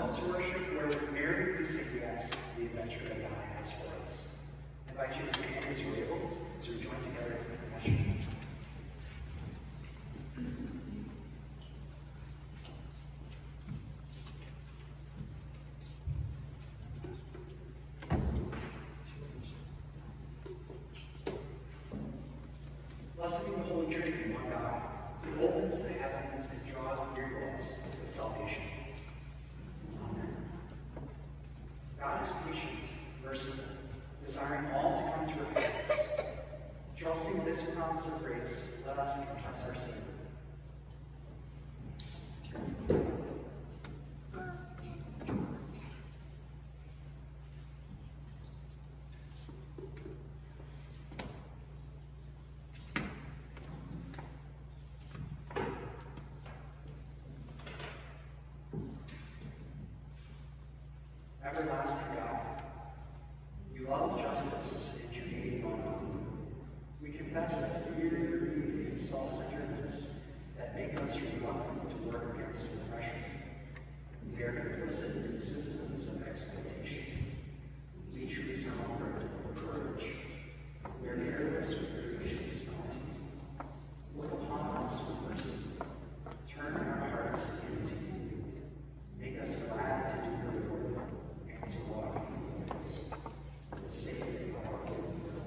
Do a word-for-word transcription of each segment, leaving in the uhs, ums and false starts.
moment to worship where with Mary we say yes to the adventure that God has for us. I invite you to stand as you're able, as we join together in confession. Blessed be the Holy Trinity, one God, who opens the heavens and draws near to us with salvation. Amen. God is patient, merciful, desiring all to come to repentance. Trusting this promise of grace, let us confess our sin. Everlasting God, you love justice and humane honor. We confess that fear, greed, and self-centeredness that make us reluctant to work against oppression. We are complicit in systems of exploitation. We choose comfort over courage. We are careless with creation's bounty. Look upon us with mercy. Turn our hearts into you. Make us glad to do your will and to walk in your ways. For the sake of our Lord.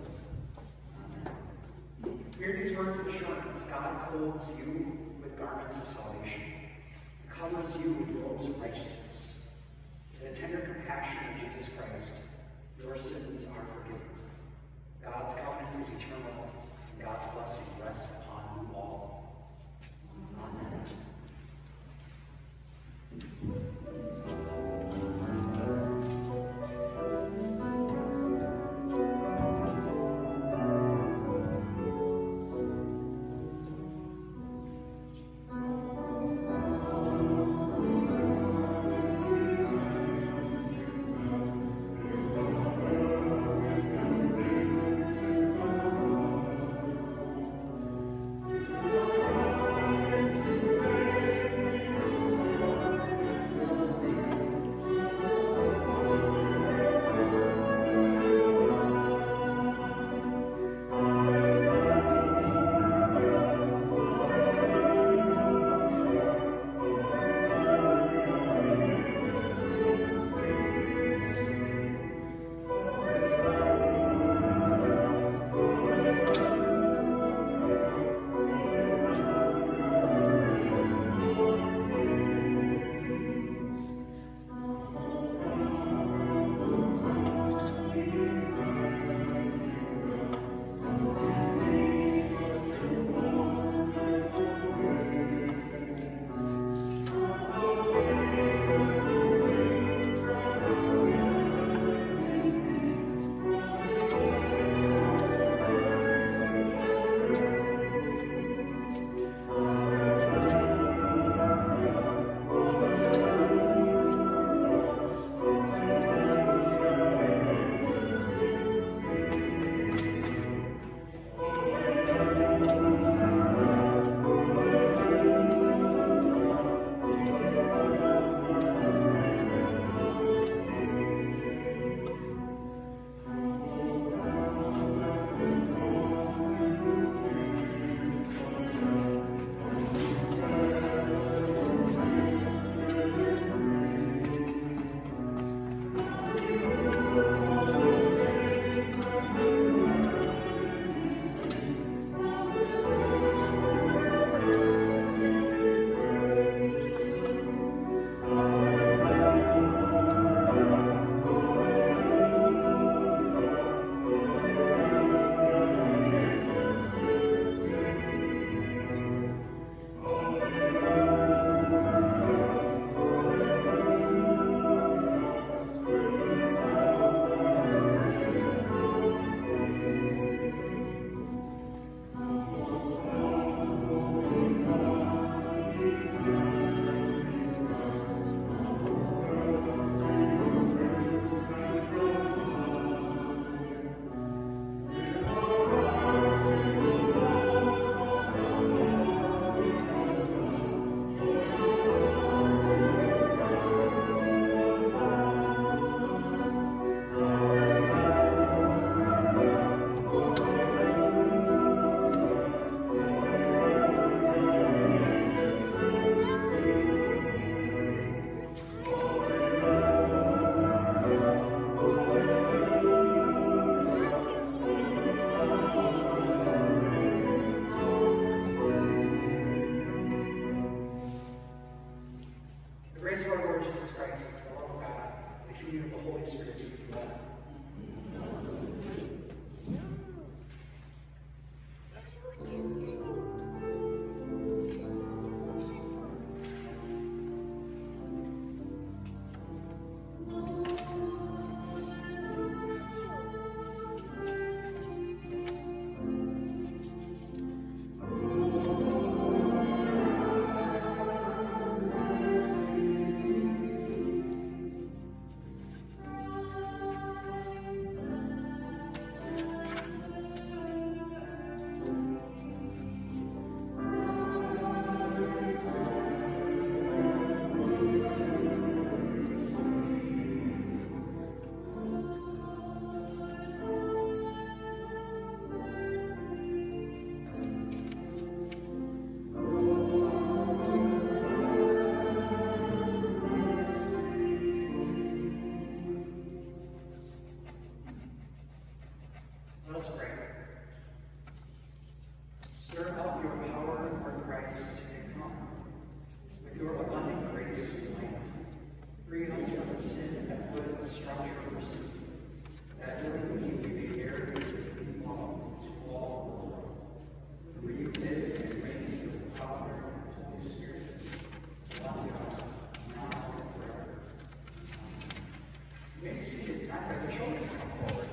Amen. Hear these words of assurance. God clothes you with garments of salvation, and covers you with robes of righteousness. In the tender compassion of Jesus Christ, your sins are forgiven. God's covenant is eternal, and God's blessing rests upon you all. Amen. Thank you. grace of our Lord Jesus Christ, the love of God, the communion of the Holy Spirit be with you all. Let us pray. Stir up your power, Lord Christ, to come. With your abundant grace and light, free us from the sin that would obstruct your mercy, that willingly we may bear with love to all the world. For you live and reign with the Father and Holy Spirit, one God, now and forever. You may be seated. I have the children come forward.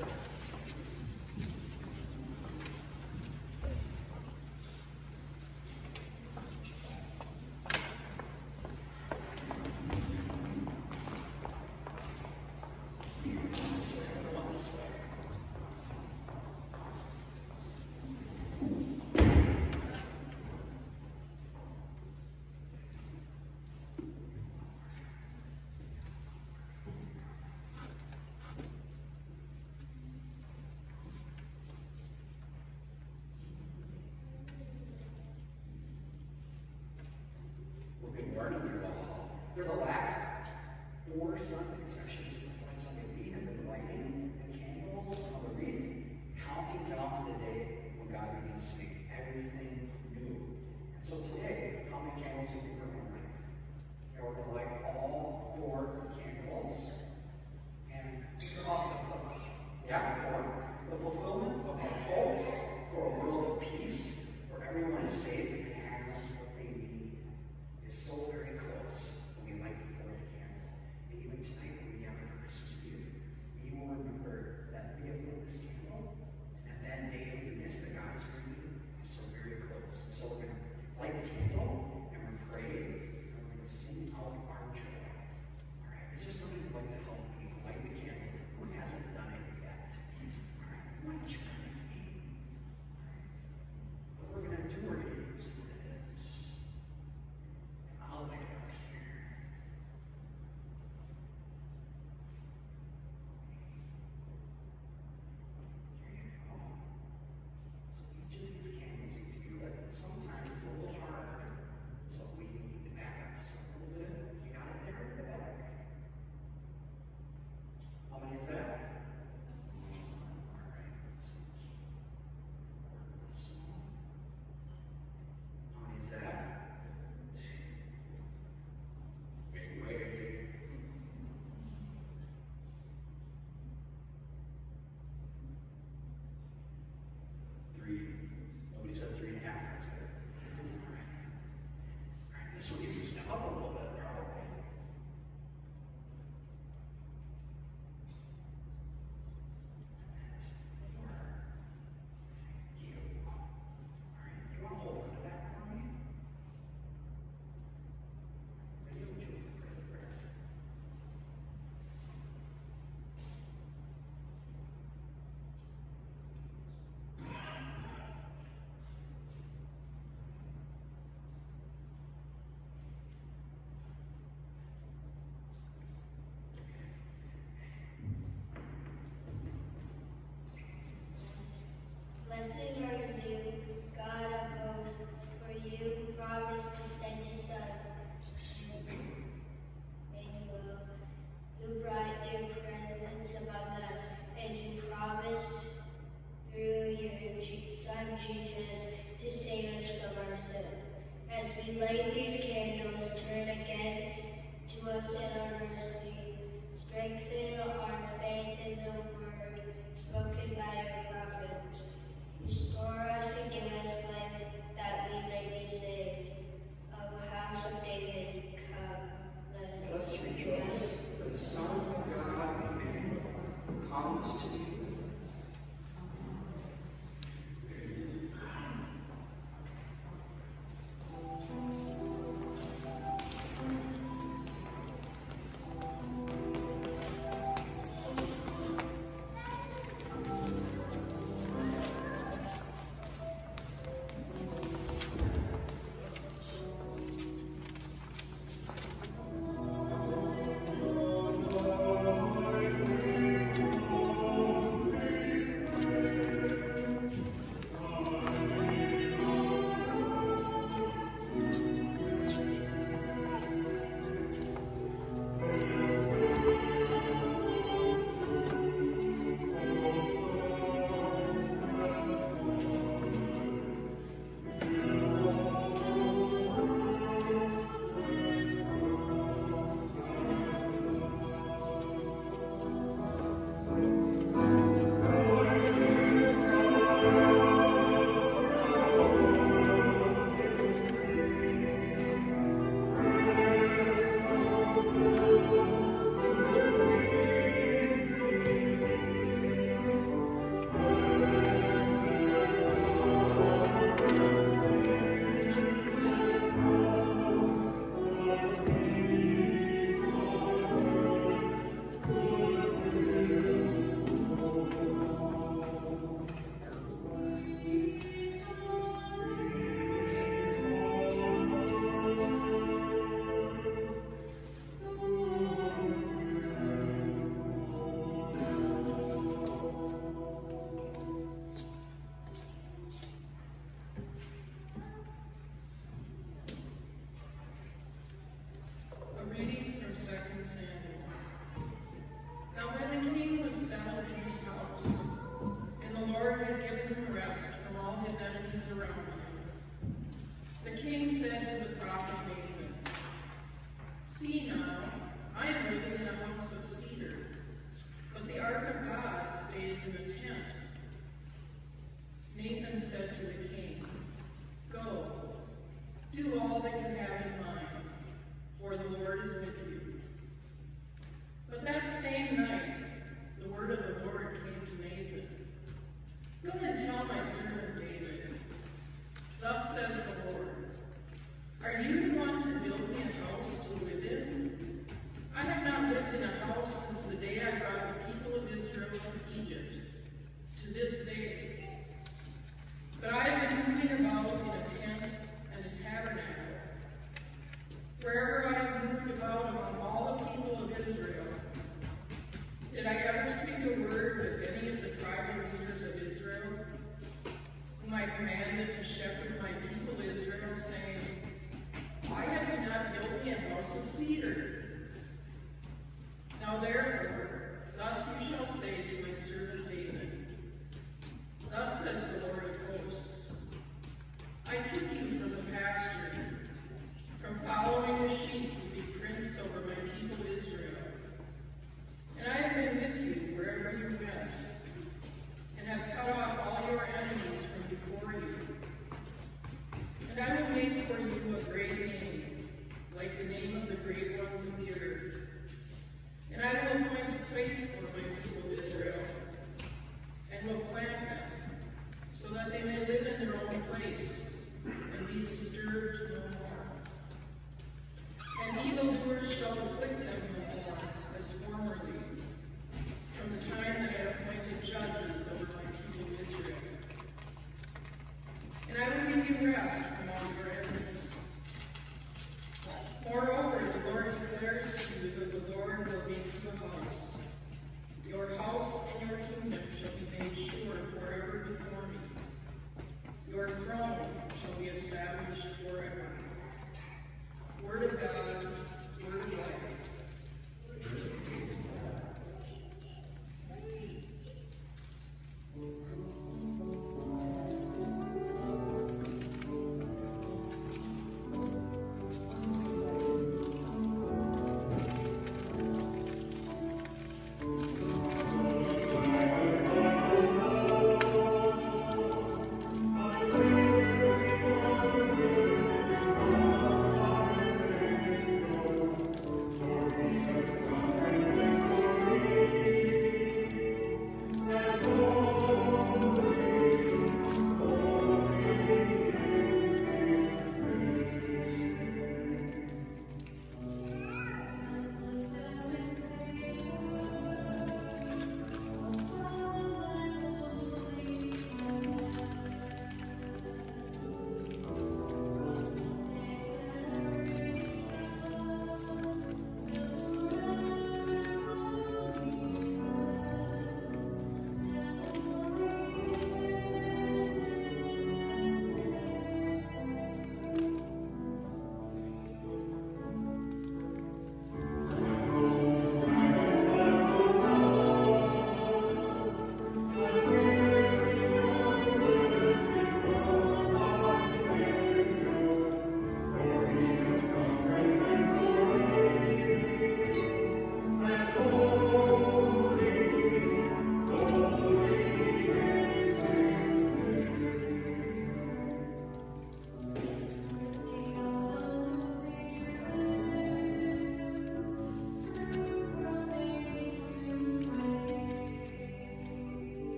Good morning, you all. For the last four Sundays, actually, this is the fourth Sunday, we have been lighting the candles on the wreath, counting down to the day when God begins to make everything new. And so today, how many candles are we going to light? And we're going to light all four candles. And yeah, for the fulfillment of our hopes for a world of peace, where everyone is safe and has what they need, is so very close when we light the fourth candle. And even tonight when we gather for Christmas Eve, we will remember that we have lit this candle, and that that day of the mist that God is bringing is so very close. And so we're going to light the candle, and we're praying, and we're going to sing out our joy. All right, is there somebody who'd like to help me light the candle? Who hasn't done it yet? All right, why don't you come with me? All right. What we're going to do, we're going to use this. I'll light it up here. Here you go. So each of these candles need to be lit. And sometimes it's a little hard. So we need to back up just a little bit. You got it there in the back. How many is that? All right. How many is that? Wait, wait. Three. Nobody said three and a half. That's good. All right. All right. This one needs to step up a little bit, probably. Four. Thank you. All right. You want to hold on to that for me? Ready? Would you pray the prayer? Blessed are you, God of hosts, for you promised to send your Son, Emmanuel, who brought your presence among us, and you promised through your Je- Son Jesus to save us from our sin. As we light these candles, turn again to us rejoice, for the Son of God, Emmanuel, comes to you.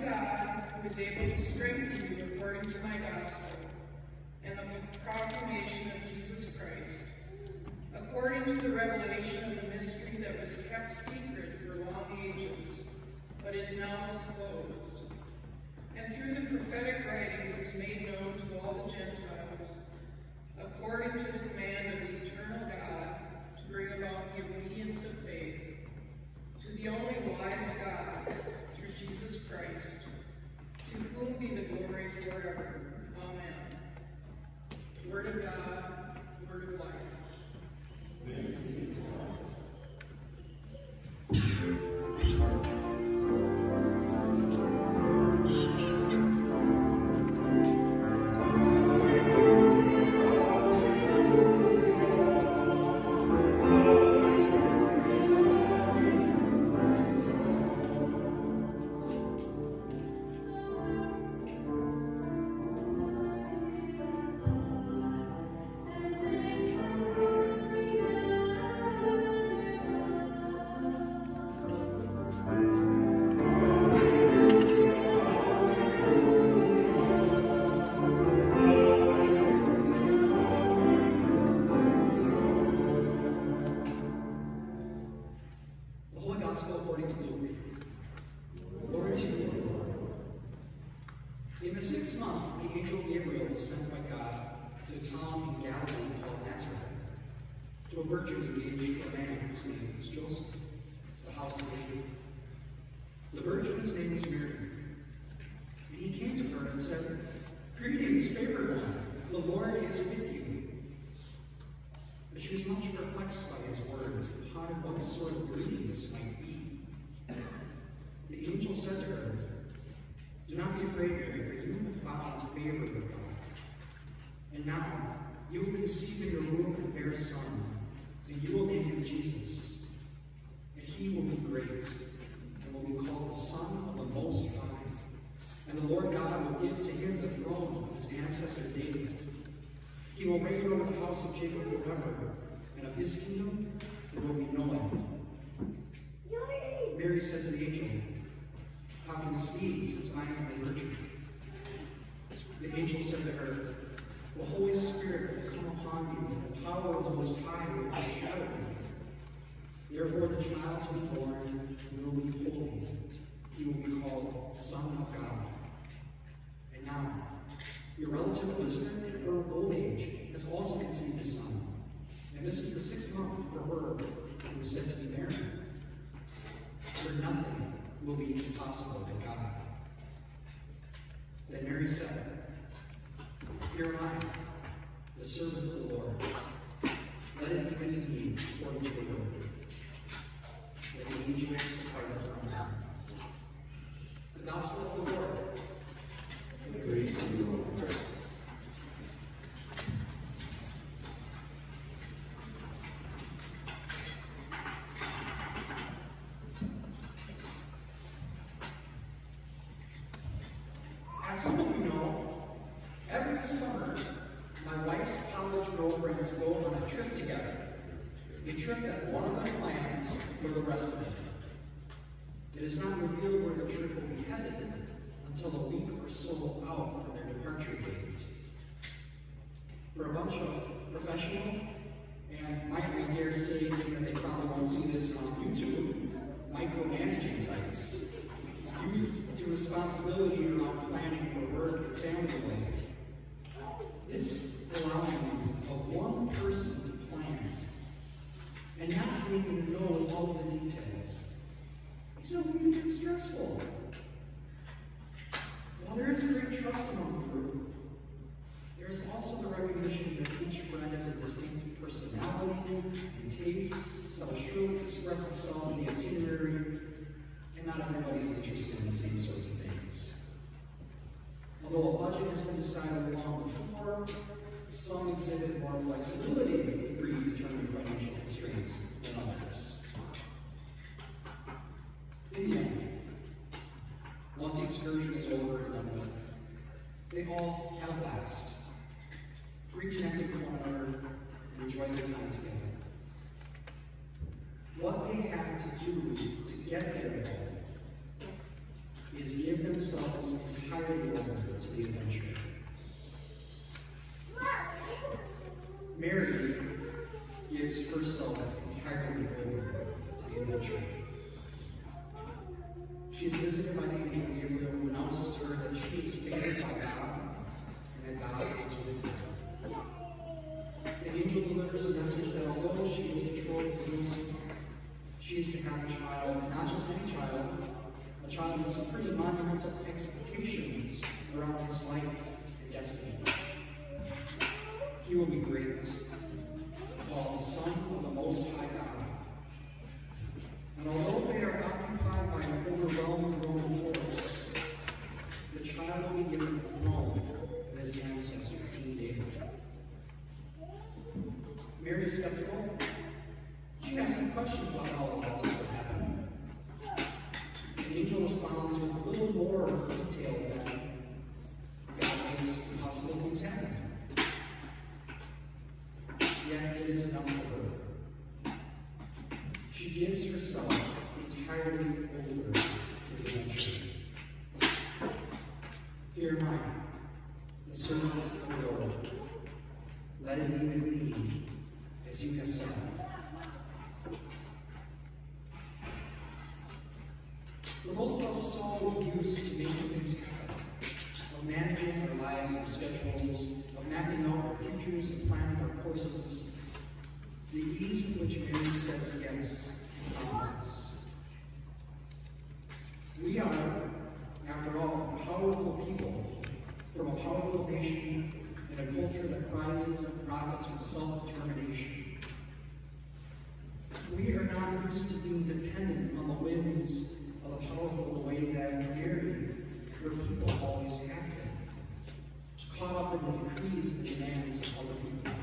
God, who is able to strengthen you according to my gospel, and the proclamation of Jesus Christ, according to the revelation of the mystery that was kept secret for long ages, but is now disclosed, and through the prophetic writings is made known to all the Gentiles, according to the command of the eternal God, to bring about the obedience of faith, to the only wise God, through Jesus Christ, to whom be the glory forever. Amen. Word of God, word of life. In the sixth month, the angel Gabriel was sent by God to a town in Galilee called Nazareth, to a virgin engaged to a man whose name was Joseph, to the house of David. The virgin's name was Mary. And he came to her and said, "Greetings, favored one, the Lord is with you." But she was much perplexed by his words and pondered what sort of greeting this might be. The angel said to her, "Do not be afraid, Mary, for you have found favor with God. And now you will conceive in your womb and bear a son, and you will name him Jesus. And he will be great, and will be called the Son of the Most High. And the Lord God will give to him the throne of his ancestor David. He will reign over the house of Jacob forever, and of his kingdom there will be no end." Mary said to the angel, "How can this be, since I am a virgin?" The angel said to her, "The Holy Spirit will come upon you, and the power of the Most High will overshadow you. Therefore the child to be born will be holy. He will be called Son of God. And now, your relative Elizabeth, in her old age, has also conceived a son. And this is the sixth month for her who was said to be barren. For nothing will be impossible with God." Then Mary said, "Here am I, the servant of the Lord. Let it be with me according to the word." Let the angel depart from her. The Gospel of the Lord. Praise to you, Lord. As some of you know, every summer, my wife's college girlfriends go on a trip together. A trip that one of them plans for the rest of them. It is not revealed where the trip will be headed until a week or so out from their departure date. For a bunch of professional, and might I dare say, given that they probably won't see this on YouTube, micromanaging types, used to responsibility around planning for work and family life. This allowing of one person to plan and not needing to know all of the details is a little bit stressful. While there is great trust among the group, there is also the recognition that each friend has a distinct personality and taste that will surely express itself in the itinerary, and not everybody's interested in the same sorts of things. Although a budget has been decided long before, some exhibit more flexibility with predetermined financial constraints than others. In the end, once the excursion is over and done with, they all have a blast, reconnected with one another, and enjoy their time together. What they have to do to get there, though, is give themselves entirely over to the adventure. Mary gives herself entirely over to the adventure. She is visited by the angel Gabriel, who announces to her that she is favored by God and that God is with her. The angel delivers a message that although she is betrothed to Joseph, she is to have a child, and not just any child, a child with some pretty monumental expectations around his life and destiny. He will be great, called the Son of the Most High God. And although they are occupied by an overwhelming Roman force, the child will be given the throne of his ancestor, King David. Mary is skeptical. She asks some questions about how all this will happen. The angel responds with a little more detail than God makes impossible things happen. Yet it is enough for her. She gives herself entirely over to the adventure. Here am I, the servant of the Lord. Let it be with me as you have said. For most of us so used to making things happen, of managing our lives, our schedules, of mapping out our futures and planning our courses, the ease with which Mary says yes promises. We are, after all, powerful people from a powerful nation in a culture that prizes and profits from self-determination. We are not used to being dependent on the whims of the powerful way that Mary, her people, always have been, caught up in the decrees and demands of other people.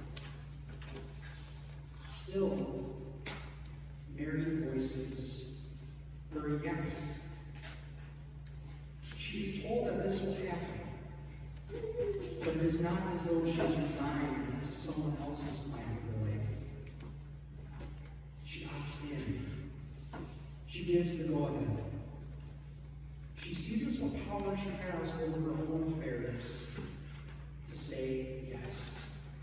Still, Mary voices her yes. She is told that this will happen, but it is not as though she is resigned to someone else's plan of her life. She opts in. She gives the go-ahead. She seizes what power she has over her own affairs to say yes.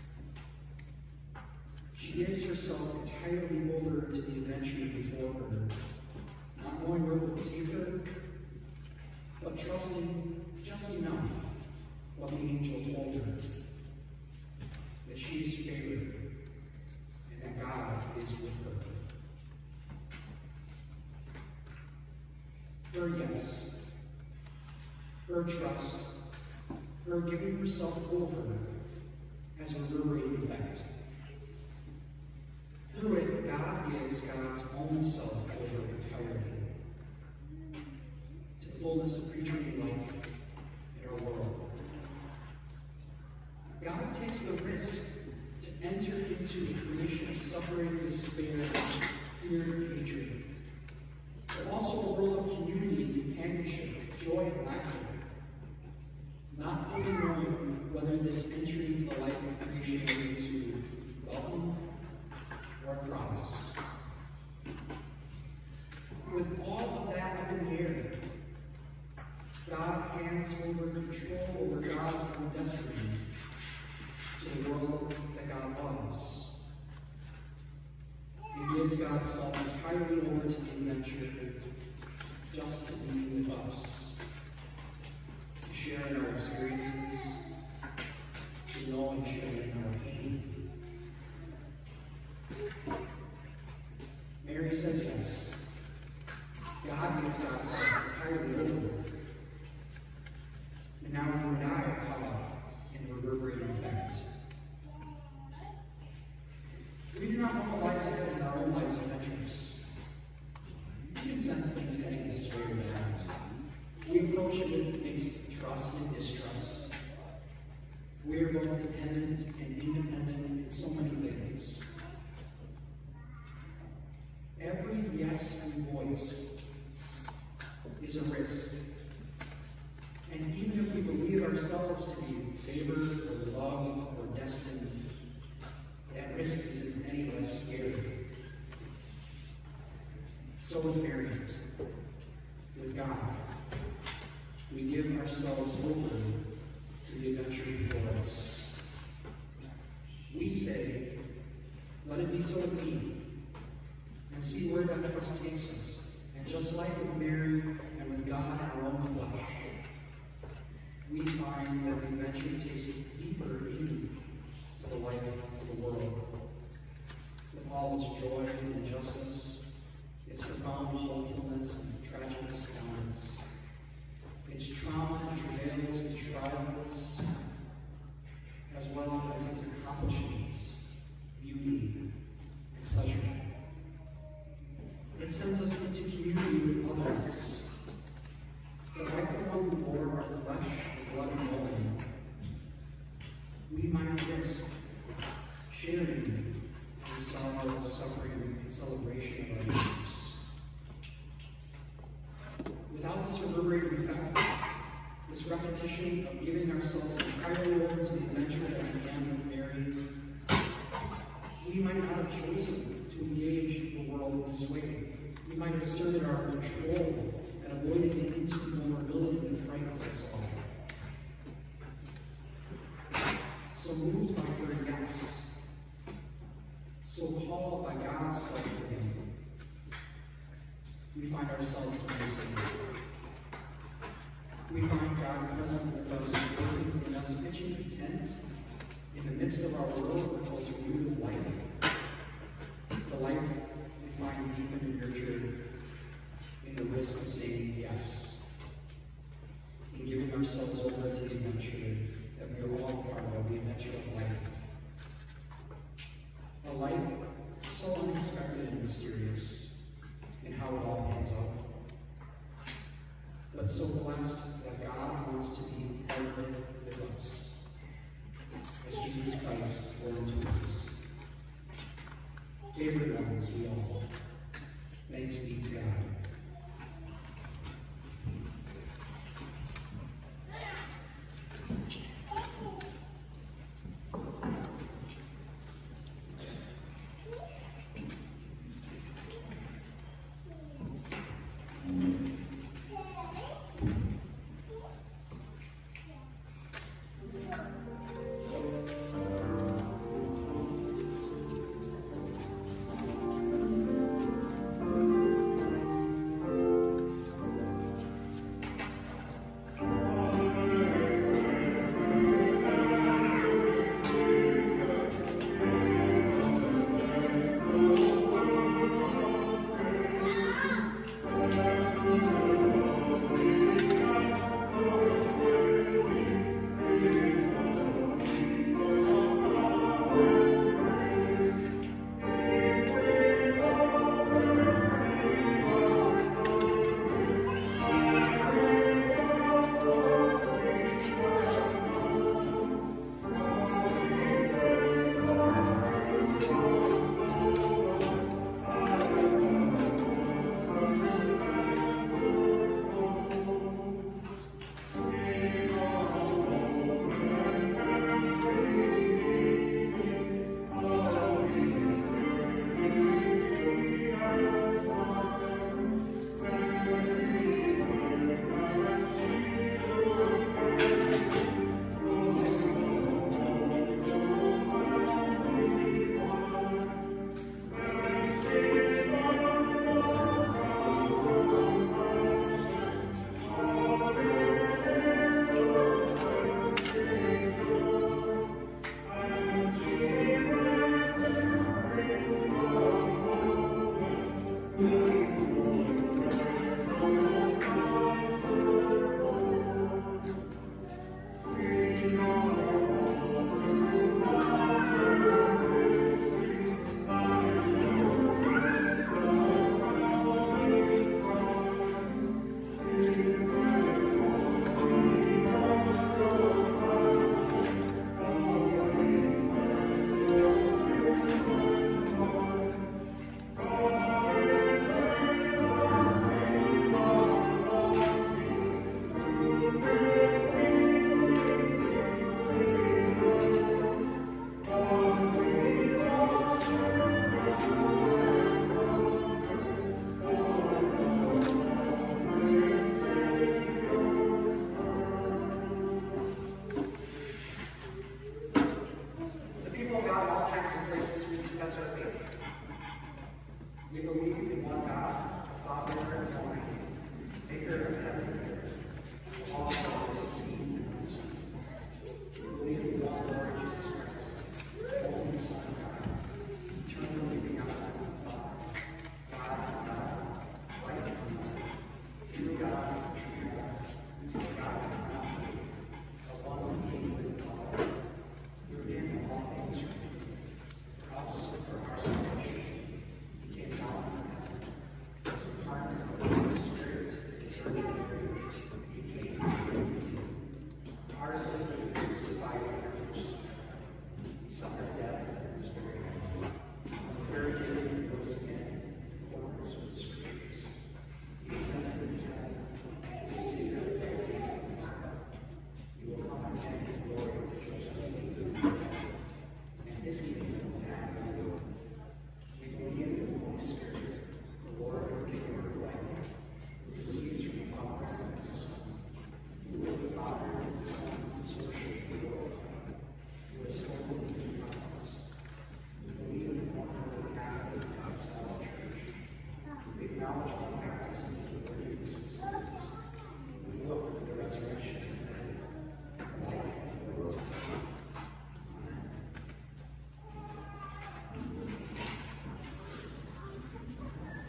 She gives herself entirely over to the adventure before her, not knowing where it will take her, but trusting just enough what the angel told her, that she is favored and that God is with her. Her yes, her trust, her giving herself over has a reverberating effect. Through it, God gives God's own self over entirely to the fullness of creaturely life in our world. God takes the risk to enter into the creation of suffering, despair, fear, and hatred, but also a world of community, companionship, joy, and laughter. Not fully knowing whether this entry into the life of creation will to welcome or cross. With all of that up in the air, God hands over control over God's own destiny to the world that God loves. He gives God's self entirely over to the adventure just to be with us, to share in our experiences, to know and share in our pain. Mary says yes. God gives God's self entirely over. And now you and I are caught up in the reverberating effect. We do not normalize it in our own life's adventures. We can sense things heading this way or that. We approach it with mixed trust and distrust. We are both dependent and independent in so many things. Every yes and voice is a risk. And even if we believe ourselves to be favored or loved or destined, that risk isn't any less scary. So with Mary, with God, we give ourselves over to the adventure before us. We say, let it be so with me, and see where that trust takes us. And just like with Mary and with God in our own flesh, we find that the adventure takes us deeper into the life of the world, with all its joy and injustice, its profound hopefulness and tragic despondence, its trauma and travails and triumphs, as well as its accomplishments, beauty, and pleasure. It sends us into community with others, that like the one who bore our flesh, blood, and bone, we might risk sharing the sorrow, suffering, and celebration of our neighbors. Without this reverberating effect, this repetition of giving ourselves entirely over to the adventure that began with Mary, we might not have chosen to engage the world in this way. We might have asserted our control and avoided the intimate vulnerability that frightens us all. So moved by her yes, so called by God's self-giving, we find ourselves to be the same. We find God present with us, working in us, pitching a tent in the midst of our world that holds a root of life. The life we find deepened and nurtured in the risk of saying yes, in giving ourselves over to the adventure that we are all part of, the adventure of life. A life so unexpected and mysterious in how it all pans out, but so blessed that God wants to be part of it with us, as Jesus Christ born to us. Favorite ones, we all. Thanks be to God.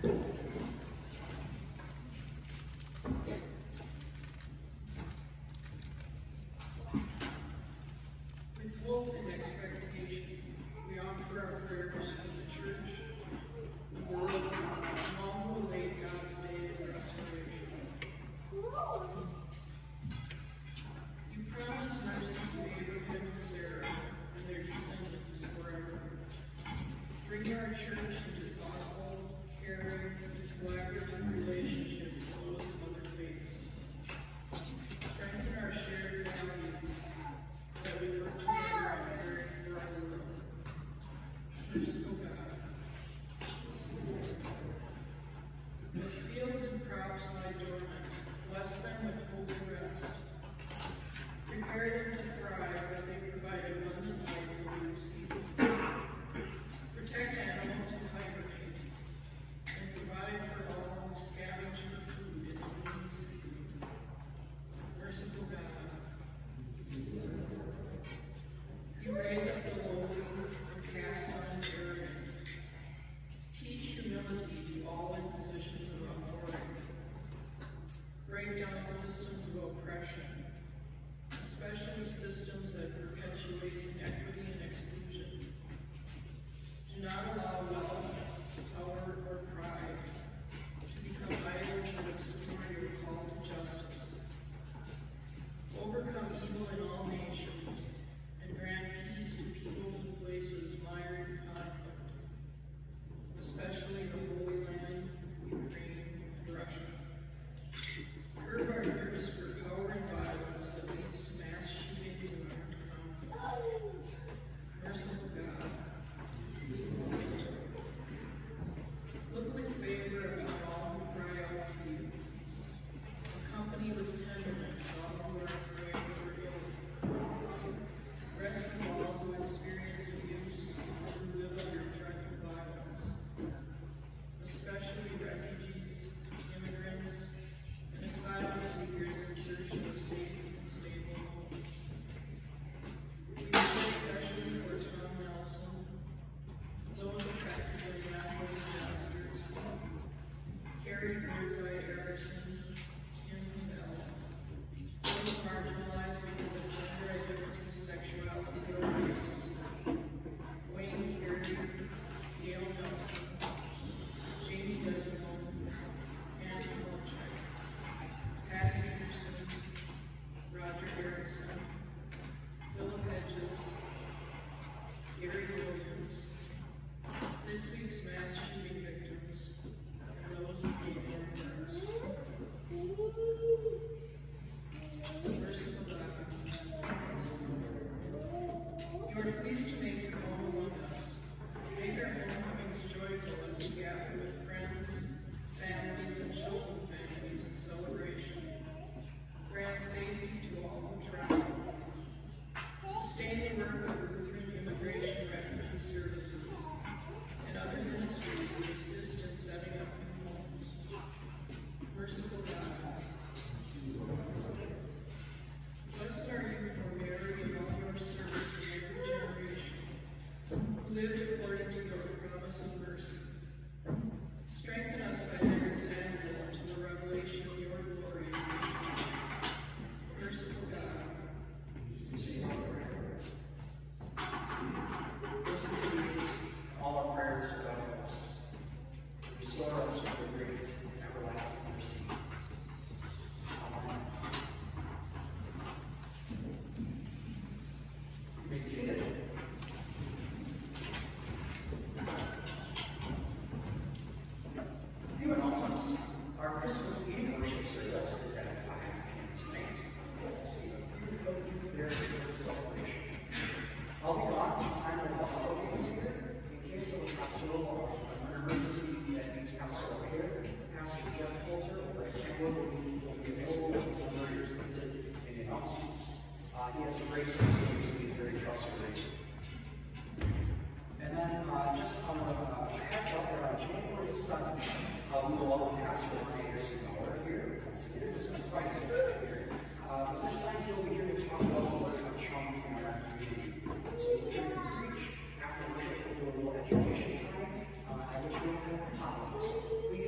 With hope and expectation, we offer our prayers for the church, the world, and all who await God's day of restoration. You promise mercy to Abraham and Sarah and their descendants forever. Bring our church into thoughtful, caring, and collaborative relationship with those of other faiths. Strengthen our shared values that we work together in caring for our world. Merciful God. As fields and crops lie dormant, bless them with holy rest. Prepare them to thrive as they provide abundant life in due season. Protect animals who hibernate, and provide for all who scavenge for food in the lean season. Merciful God. You raise up the lowly and cast down the arrogant. Teach humility to all in positions of authority. Break down systems of oppression, especially systems that perpetuate inequity and exclusion. Do not allow wealth, power, or pride to become idols that obscure your call to justice. Overcome evil in all nations and grant peace to peoples and places mired in conflict, especially the Holy Land, Ukraine, and Russia. Curb our thirst for power and violence that leads to mass shootings and armed conflict. Merciful God. Look with favor upon all who cry out to you. Accompany with tenderness all who are afraid or ill. Rescue all who experience abuse or who live under threat of violence, especially refugees, immigrants, and asylum seekers in search of a safe and stable home. We pray especially for Tom Nelson, those affected by natural disasters, Carrie Birdseye Erickson, Tim Bell, those marginalized because of gender identity, sexuality, or race, Wayne Carey, Gail Nelson, Jamie Desmond, Anne Milchek, Pat Peterson, Roger Erickson, Philip Hedges, Gary Williams, this week's mass shooting victims, and those who gave their prayers. Merciful God. You are pleased to make your home among us. Make our homecomings joyful as we gather with friends, families, and children families in celebration. Grant safety to all who travel. Sustain the work of Lutheran Immigration Refugee Services and other ministries that assist in setting up new homes. Merciful God. Blessed are you for Mary and all your servants in every generation, who lives according to your promise of mercy. Strengthen us by their example unto the revelation of your glory. Merciful God. Receive our prayer. Listen to these, all our prayers of God us. Restore us with your great and everlasting mercy. Amen. You may be seated. A few announcements. Our Christmas Eve worship service is at five p m tonight. We'll see a few of you there for the celebration. I'll be gone sometime over the holidays here in case of a pastoral or an emergency that needs pastoral care. Pastor Jeff Coulter over at Kenwood will be, will be available until there is printed in the announcements. Uh, he has a great system, so he's very trustworthy. And then uh, just on a uh, heads up there on January seventh, uh, we will welcome Pastor Anderson Miller here. It's, it's been quite a good here. Uh, but this time he'll be here to talk about the work of Chum from our community. So we'll hear him preach. After worship, we'll do a little education time, uh, at which we'll have a pop. So please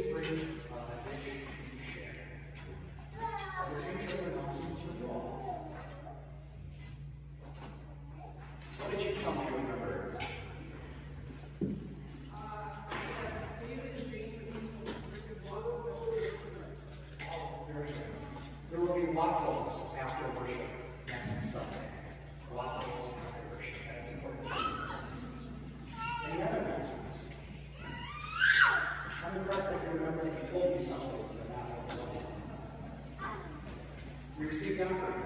waffles after worship next Sunday. Waffles after worship. That's important. Any other announcements? I'm impressed that you remember that you told me something, but not what you told me. We received the offering.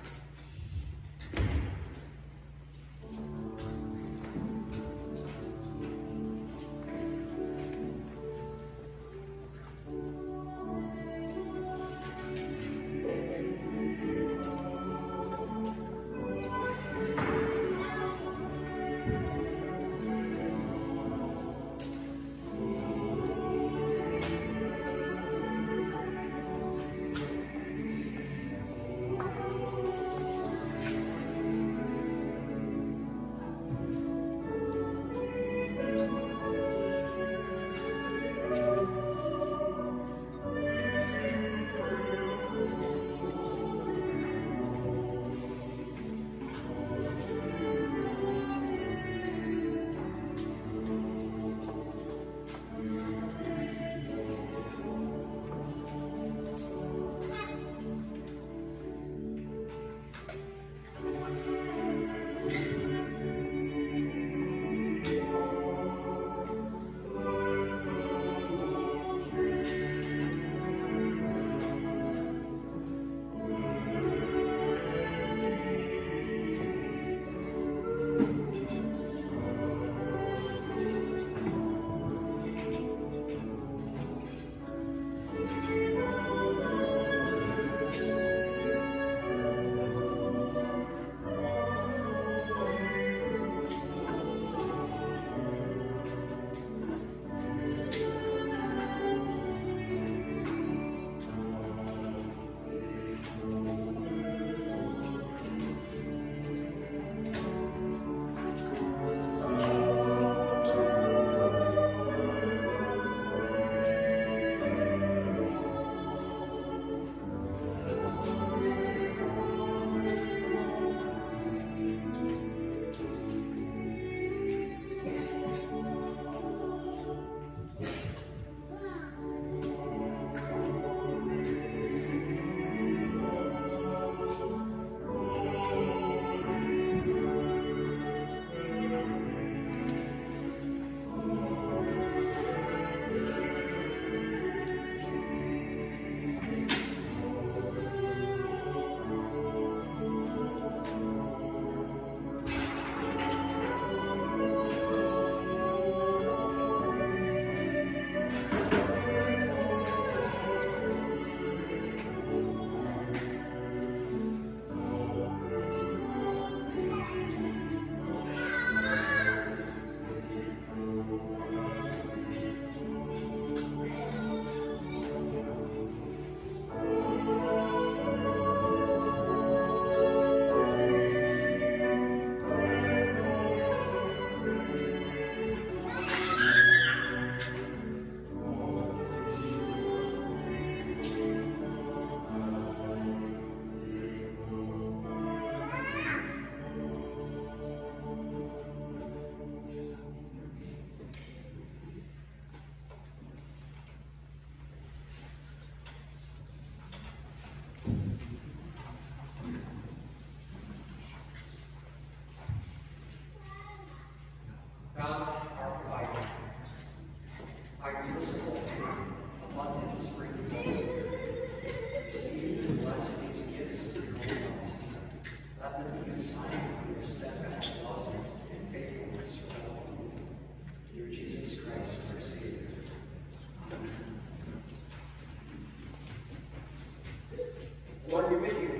Lord be with you.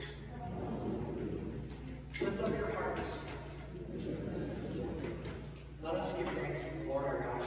Lift up your hearts. Let us give thanks to the Lord our God.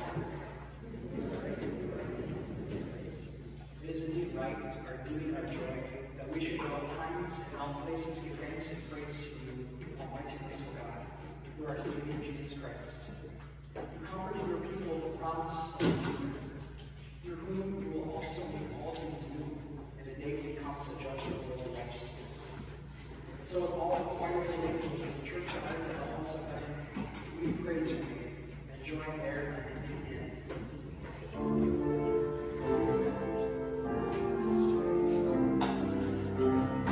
It is indeed right, our duty and our joy, that we should at all times and all places give thanks and praise to you, Almighty merciful God, through our Savior Jesus Christ. You comforted your people with the promise of you, through whom you will also make all things new, in a day when comes to judge the world of righteousness. So with all the choirs and angels of the church of heaven and the house of heaven, we praise your name and join there in the end. Thank you.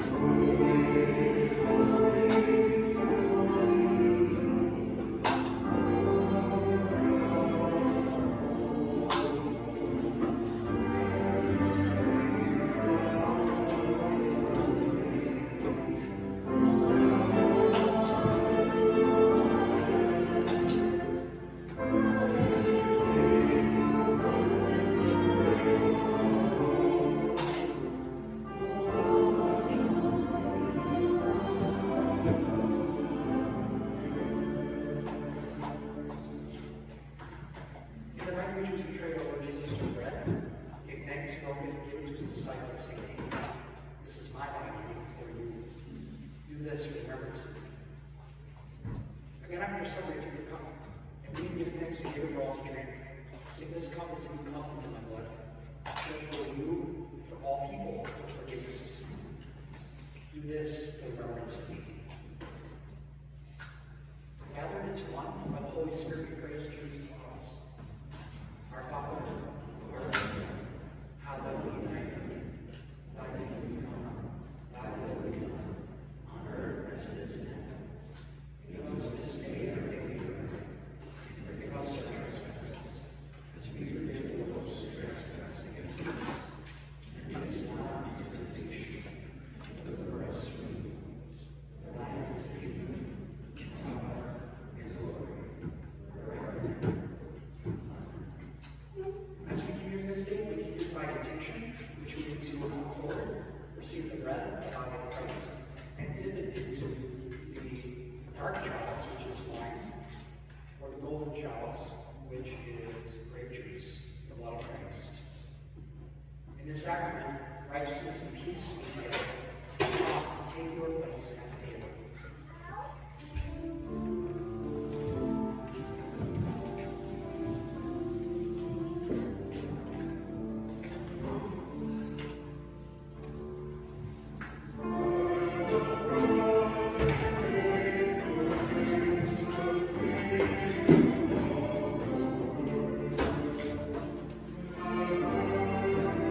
receive the bread and body of Christ and dip it into the dark chalice, which is wine, or the golden chalice, which is grape juice, the blood of Christ. In this sacrament, righteousness and peace be together. Take your place at the table.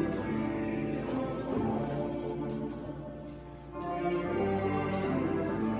Thank you.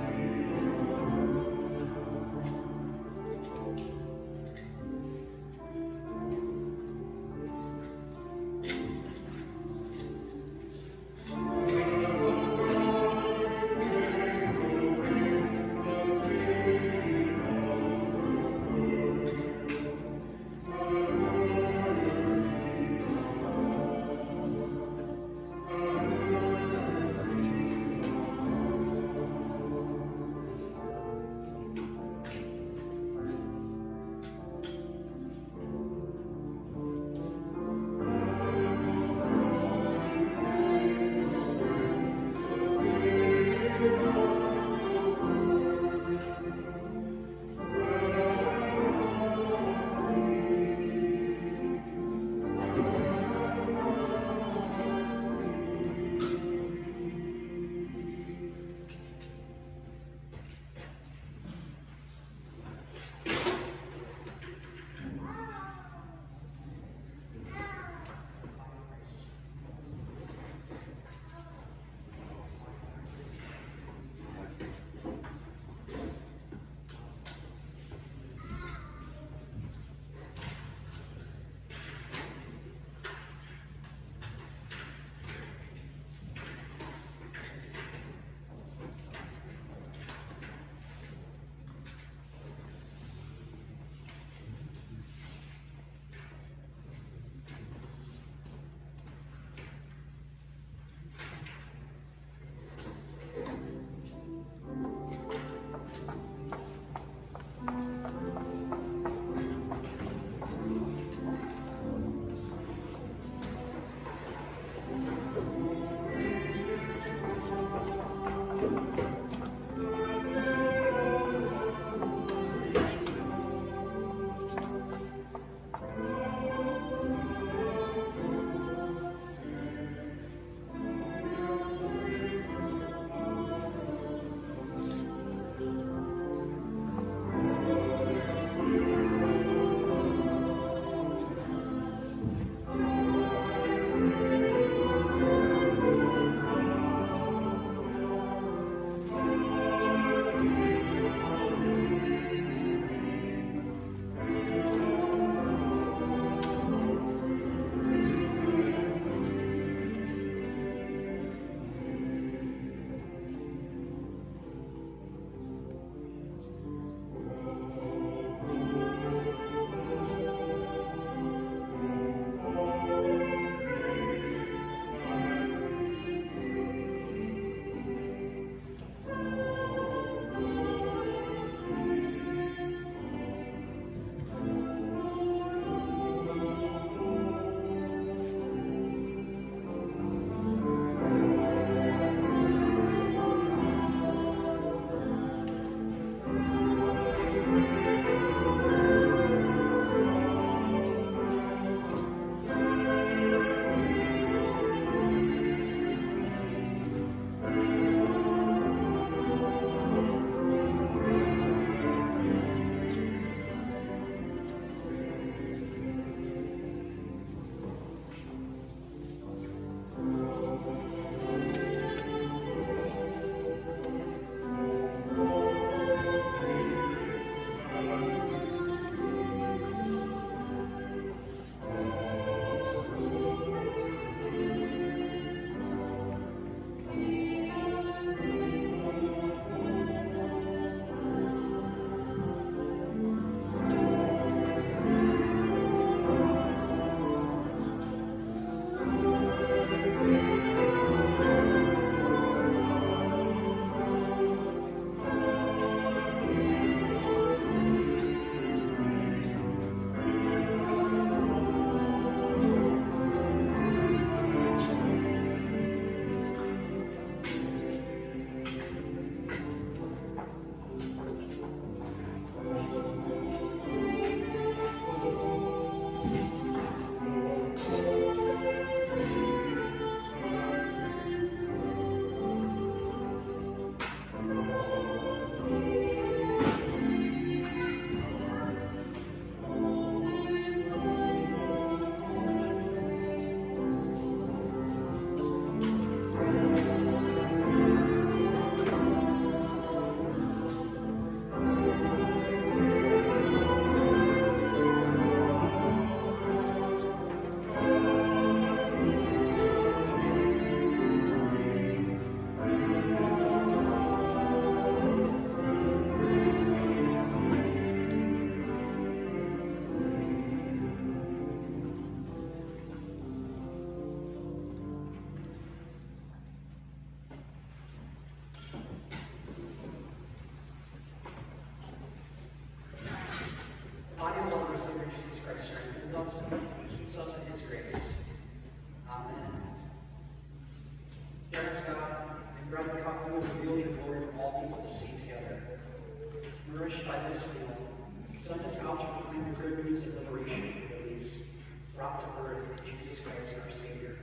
through Jesus Christ, our Savior.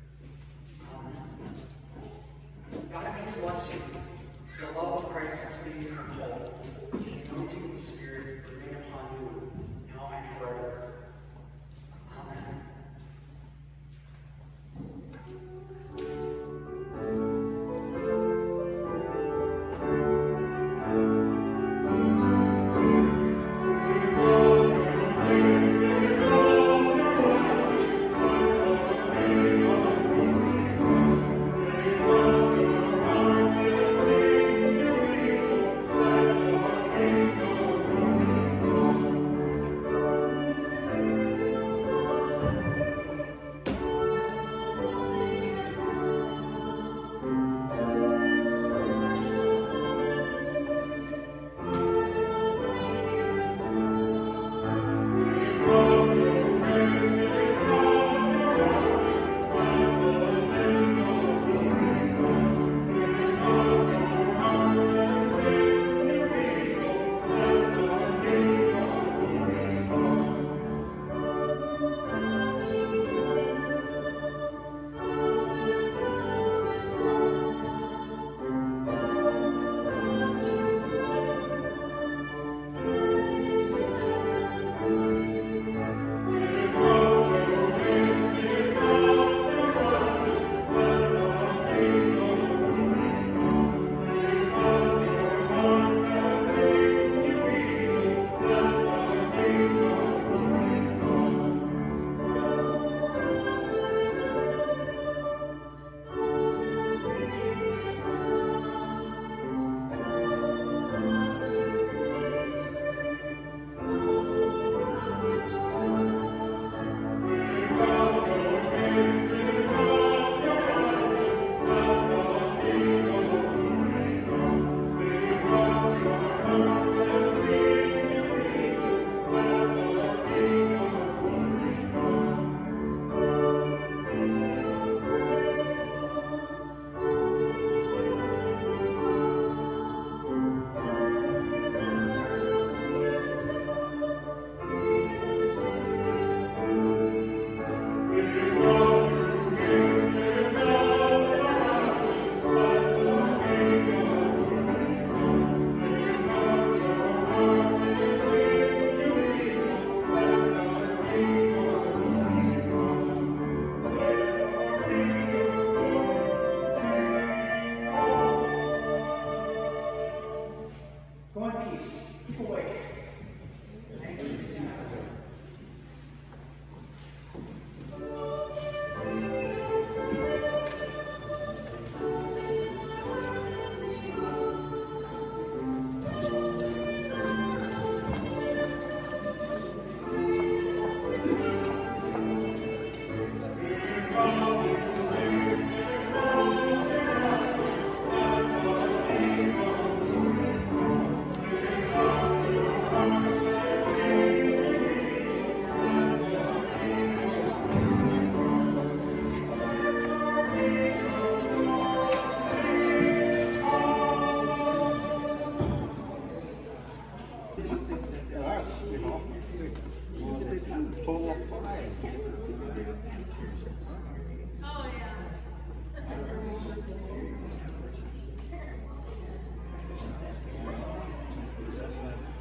Amen. God and peace bless you. The love of Christ is leading you from hope. The anointing of the Spirit remain upon you now and forever. Amen.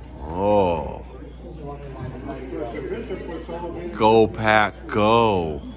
Go Pack Go.